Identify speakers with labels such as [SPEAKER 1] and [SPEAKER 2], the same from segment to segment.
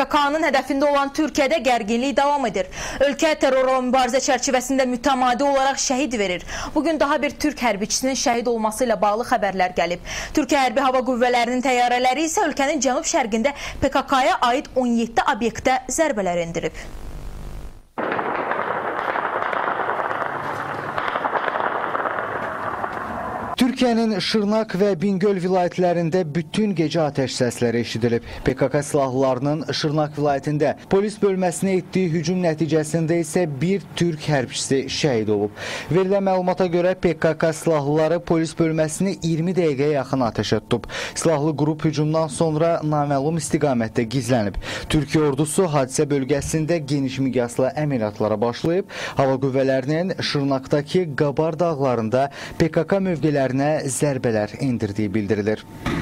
[SPEAKER 1] PKK-nın hədəfində olan Türkiyədə gərginlik davam edir. Ölkə terrorla mübarizə çərçivəsində mütəmadi olaraq şəhid verir. Bugün daha bir Türk hərbiçisinin şəhid olması ilə bağlı xəbərlər gəlib. Türkiyə Hərbi Hava Qüvvələrinin təyyarələri isə ölkənin cənub-şərqində PKK-ya aid 17 obyektə zərbələr endirib.
[SPEAKER 2] Türkiyənin Şırnak və Bingöl vilayətlərində bütün gecə atəş səsləri eşidilib. PKK silahlılarının Şırnak vilayətində polis bölməsinə etdiyi hücum nəticəsində isə bir Türk hərbçisi şəhid olub. Verilən məlumata görə PKK silahlıları polis bölməsini 20 dəqiqəyə yaxın atəşə tutub. Silahlı qrup hücumdan sonra naməlum istiqamətdə gizlənib. Türkiyə ordusu hadisə bölgəsində geniş miqyaslı əməliyyatlara başlayıb. Hava qüvvələrinin Şırnaqdakı Qabar dağlarında PKK mövqeləri zərbələr endirdiyi bildirilir.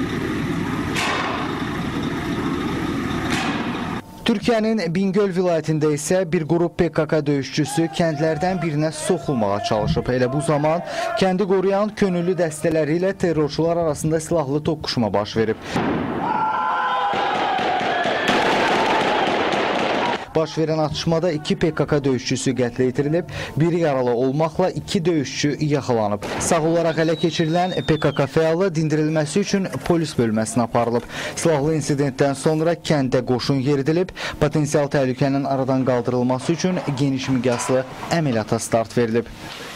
[SPEAKER 2] Türkiyənin Bingöl vilayətində isə bir qrup PKK döyüşçüsü kəndlərdən birinə soxulmağa çalışıb. Elə bu zaman kəndi qoruyan könüllü dəstələri ilə terrorçular arasında silahlı toqquşma baş verib. Baş verən atışmada 2 PKK döyüşçüsü qətlə yetirilib, biri yaralı olmaqla 2 döyüşçü yaxalanıb. Sağ olaraq ələ keçirilən PKK fəalı dindirilməsi üçün polis bölməsinə aparılıb. Silahlı insidentdən sonra kəndə qoşun yeridilib, potensial təhlükənin aradan qaldırılması üçün geniş miqyaslı əməliyyata start verilib.